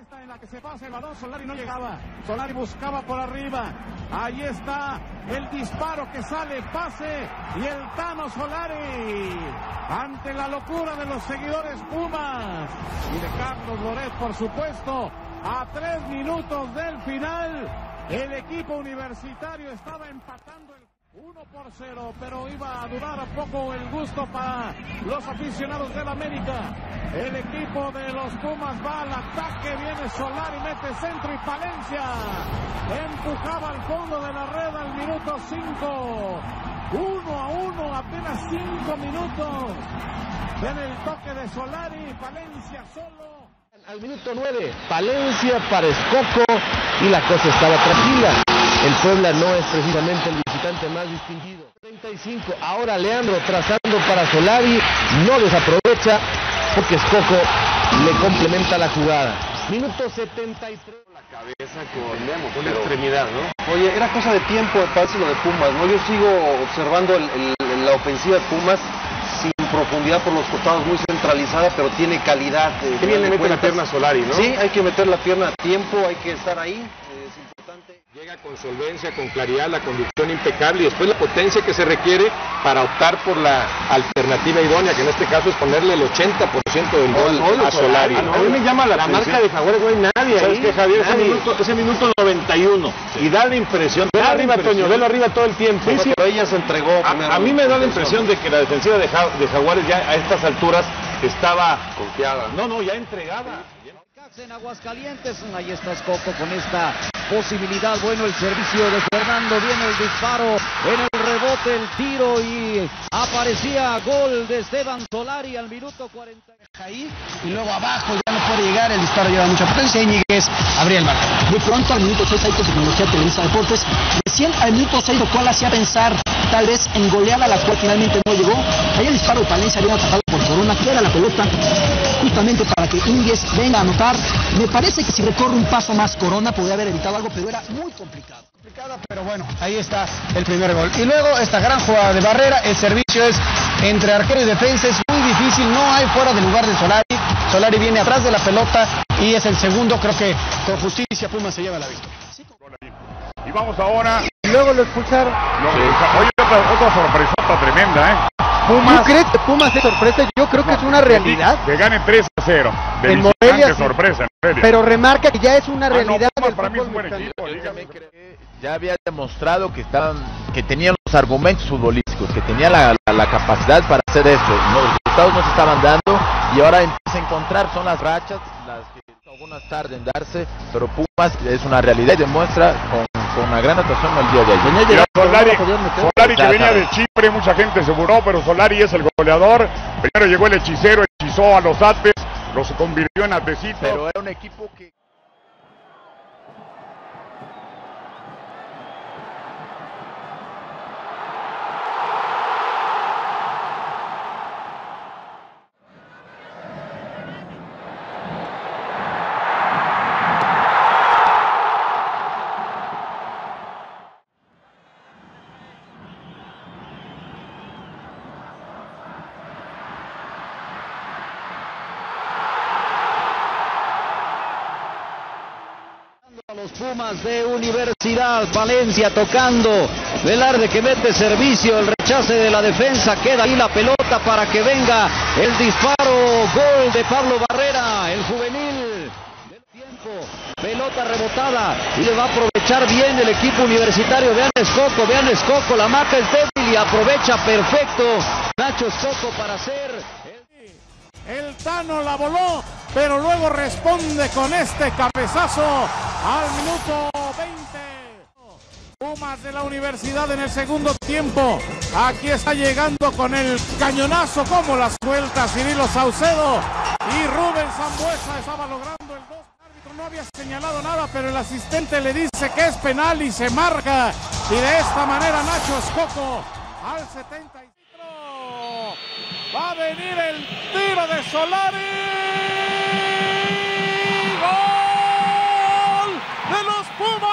esta en la que se pasa el balón, Solari no llegaba, Solari buscaba por arriba, ahí está el disparo que sale, pase, y el Tano Solari, ante la locura de los seguidores Pumas, y de Carlos Loret, por supuesto, a 3 minutos del final, el equipo universitario estaba empatando el 1-0, pero iba a durar poco el gusto para los aficionados del América. El equipo de los Pumas va al ataque, viene Solari, mete centro y Palencia empujaba al fondo de la red al minuto 5. 1-1, apenas 5 minutos. Viene el toque de Solari, Palencia solo. Al minuto 9, Palencia para Escoco y la cosa estaba tranquila. El Puebla no es precisamente el visitante más distinguido. 35, ahora Leandro trazando para Solari, no desaprovecha porque Escoco le complementa la jugada. Minuto 73. La cabeza con extremidad, ¿no? Oye, era cosa de tiempo, parece lo de Pumas, ¿no? Yo sigo observando la ofensiva de Pumas sin profundidad por los costados, muy centralizada, pero tiene calidad. Qué bien le mete la pierna a Solari, ¿no? Sí, hay que meter la pierna a tiempo, hay que estar ahí, es importante. Llega con solvencia, con claridad, la conducción impecable y después la potencia que se requiere para optar por la alternativa idónea, que en este caso es ponerle el 80% del gol a Solari. A mí me llama la marca de Jaguares, no hay nadie. ¿Sabes qué, Javier? Ese minuto 91. Sí. Y da la impresión. Velo arriba, Toño, velo arriba todo el tiempo. Sí, sí. Pero ella se entregó. A mí me da la impresión de que la defensiva de Jaguares ya a estas alturas estaba confiada. No, ya entregada. En Aguascalientes, ahí está Escoco con esta posibilidad, bueno el servicio de Fernando, viene el disparo, en el rebote el tiro y aparecía gol de Esteban Solari al minuto 40. Ahí y luego abajo ya no puede llegar, el disparo lleva mucha potencia y Ñíguez abría el marcador. Muy pronto al minuto 6 hay con tecnología Televisa Deportes, recién al minuto 6 lo cual hacía pensar tal vez en goleada, la cual finalmente no llegó. Ahí el disparo de Palencia había atajado por Corona, queda la pelota justamente para que Ñíguez venga a anotar. Me parece que si recorre un paso más Corona podría haber evitado algo, pero era muy complicado. Pero bueno, ahí está el primer gol. Y luego esta gran jugada de Barrera, el servicio es entre arquero y defensa, es muy difícil, no hay fuera de lugar de Solari. Solari viene atrás de la pelota y es el segundo, creo que con justicia Pumas se lleva la victoria. Y vamos ahora. Y luego lo expulsaron. Oye, otra sorpresota tremenda, ¿eh? Pumas. ¿Tú crees que Pumas es sorpresa? Yo creo que es una realidad. Que gane 3-0. De en Morelia, sí. Sorpresa, en Morelia. Pero remarca que ya es una realidad. Pumas para mí es un buen equipo. Ya había demostrado que tenían los argumentos futbolísticos, que tenía la capacidad para hacer esto. Los resultados no se estaban dando y ahora empieza a encontrar, son las rachas, las que algunas tarden en darse, pero Pumas es una realidad y demuestra con una gran actuación el día de ayer. Solari que venía de Chipre, mucha gente se burló, pero Solari es el goleador. Primero llegó el hechicero, hechizó a los Atles, los convirtió en atecitos. Pero era un equipo que... Los Pumas de Universidad, Valencia tocando, Velarde que mete servicio, el rechace de la defensa, queda ahí la pelota para que venga el disparo, gol de Pablo Barrera, el juvenil del tiempo, pelota rebotada y le va a aprovechar bien el equipo universitario. Vean Escoco, la marca es débil y aprovecha perfecto Nacho Escoco para hacer... El Tano la voló, pero luego responde con este cabezazo al minuto 20. Pumas de la Universidad en el segundo tiempo. Aquí está llegando con el cañonazo, como la suelta Cirilo Saucedo. Y Rubén Sambuesa estaba logrando el 2. El árbitro no había señalado nada, pero el asistente le dice que es penal y se marca. Y de esta manera Nacho Escoco al 75. Va a venir el tiro de Solari. ¡Gol de los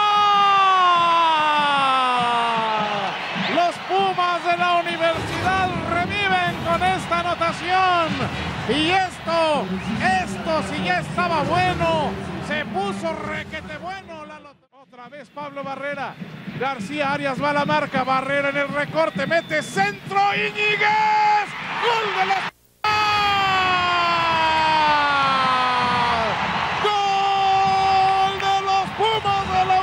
Pumas! Los Pumas de la Universidad reviven con esta anotación. Y esto si ya estaba bueno, se pegó requete bueno. Otra vez Pablo Barrera. García Arias va a la marca. Barrera en el recorte. Mete centro. Íñiguez. Gol de los Pumas. Gol de los Pumas de la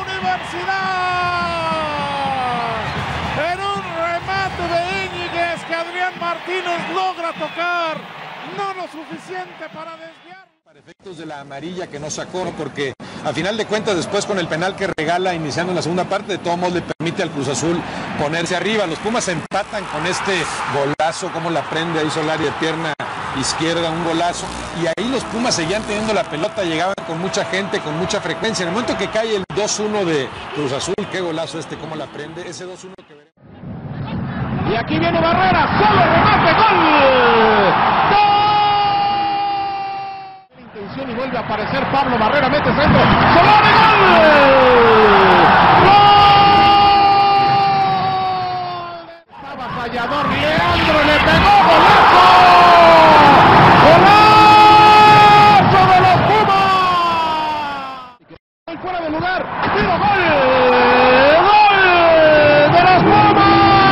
Universidad. En un remate de Íñiguez que Adrián Martínez logra tocar. No lo suficiente para desviar. Para efectos de la amarilla que no sacó, porque a final de cuentas después con el penal que regala iniciando en la segunda parte, de todos modos le permite al Cruz Azul ponerse arriba. Los Pumas empatan con este golazo, como la prende ahí Solari de pierna izquierda, un golazo, y ahí los Pumas seguían teniendo la pelota, llegaban con mucha gente, con mucha frecuencia. En el momento que cae el 2-1 de Cruz Azul, qué golazo cómo la prende, ese 2-1 que veremos. Y aquí viene Barrera, solo remate, gol. ¡Gol! Y vuelve a aparecer Pablo Barrera, mete centro, Solari, ¡gol! ¡Gol! Estaba fallador, Leandro le pegó, ¡golazo! ¡Golazo de los Pumas! Fuera de lugar, tiro, gol, ¡gol de los Pumas!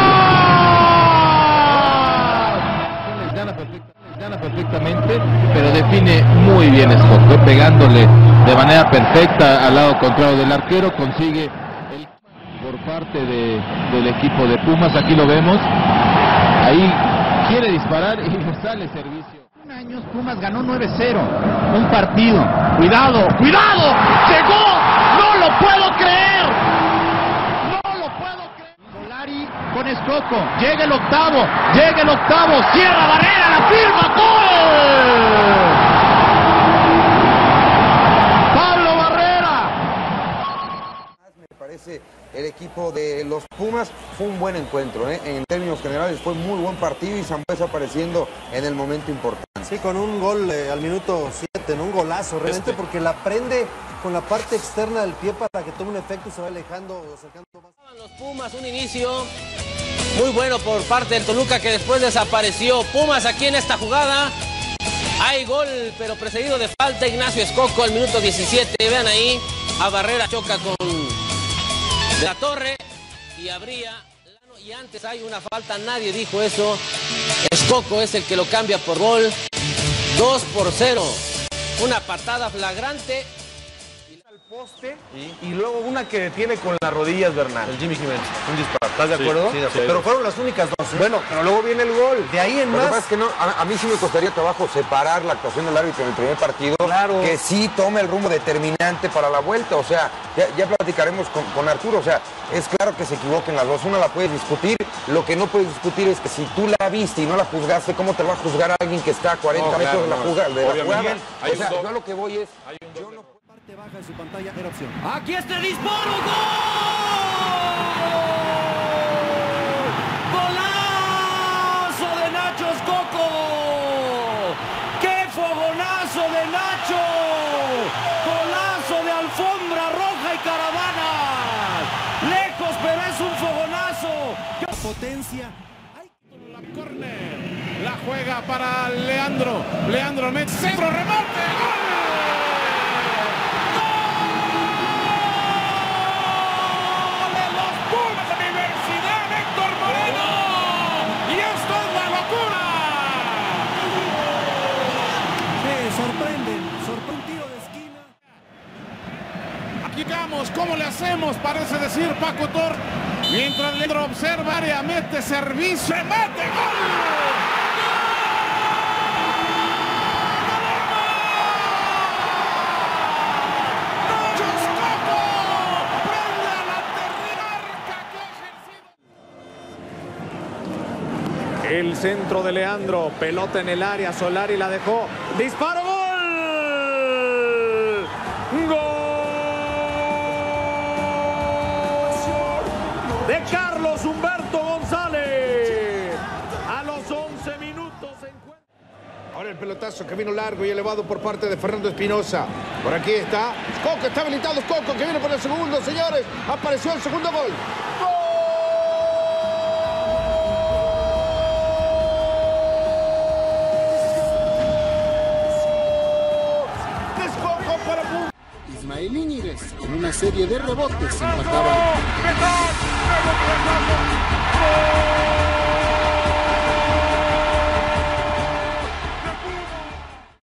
Gana perfectamente, pero define muy bien Escoco, pegándole de manera perfecta al lado contrario del arquero, consigue el por parte del equipo de Pumas. Aquí lo vemos, ahí quiere disparar y le sale servicio. Años Pumas ganó 9-0 un partido. Cuidado, cuidado, llegó, no lo puedo creer. Solari con Escoco, llega el octavo, cierra Barrera, la firma, ¡gol! Pablo Barrera. Me parece el equipo de los Pumas fue un buen encuentro, en términos generales fue muy buen partido y Sambuesa apareciendo en el momento importante. Sí, con un gol al minuto 7, un golazo realmente, porque la prende con la parte externa del pie para que tome un efecto y se va alejando más. Los Pumas, un inicio muy bueno por parte del Toluca que después desapareció. Pumas aquí en esta jugada. Hay gol, pero precedido de falta. Ignacio Escoco al minuto 17. Vean ahí, a Barrera choca con de la Torre y habría... Y antes hay una falta, nadie dijo eso. Escoco es el que lo cambia por gol. 2-0. Una patada flagrante. Al poste y luego una que detiene con las rodillas Bernal. El Jimmy Jiménez. Un disparo. ¿Estás de acuerdo? Sí, de acuerdo. Pero fueron las únicas dos. Bueno, pero luego viene el gol. De ahí en más. Lo que pasa es que no, a mí sí me costaría trabajo separar la actuación del árbitro en el primer partido. Claro. Que sí tome el rumbo determinante para la vuelta. O sea, ya platicaremos con Arturo. O sea, es claro que se equivoquen las dos. Una la puedes discutir. Lo que no puedes discutir es que si tú la viste y no la juzgaste, ¿cómo te va a juzgar a alguien que está a 40 metros de la jugada? O sea, yo a lo que voy es... Yo no... Parte baja en su pantalla era opción. Aquí está el disparo, ¡gol! ¡Golazo de Nacho Escoco! ¡Qué fogonazo de Nacho! ¡Golazo de alfombra roja y caravana! Lejos, pero es un fogonazo. Potencia. La córner, la juega para Leandro. Leandro mete centro, remate, ¡gol! Llegamos, ¿cómo le hacemos? Parece decir Paco Tor. Mientras Leandro observa área, mete servicio, mete gol. Nacho Escoco prende a la terriarca que ha ejercido. El centro de Leandro, pelota en el área, Solari la dejó. Disparo, gol. Gol de Carlos Humberto González a los 11 minutos. Ahora el pelotazo que vino largo y elevado por parte de Fernando Espinosa. Por aquí está Escoco, está habilitado Escoco que viene por el segundo, señores. Apareció el segundo gol. Ismael Íñiguez, con una serie de rebotes, empataban.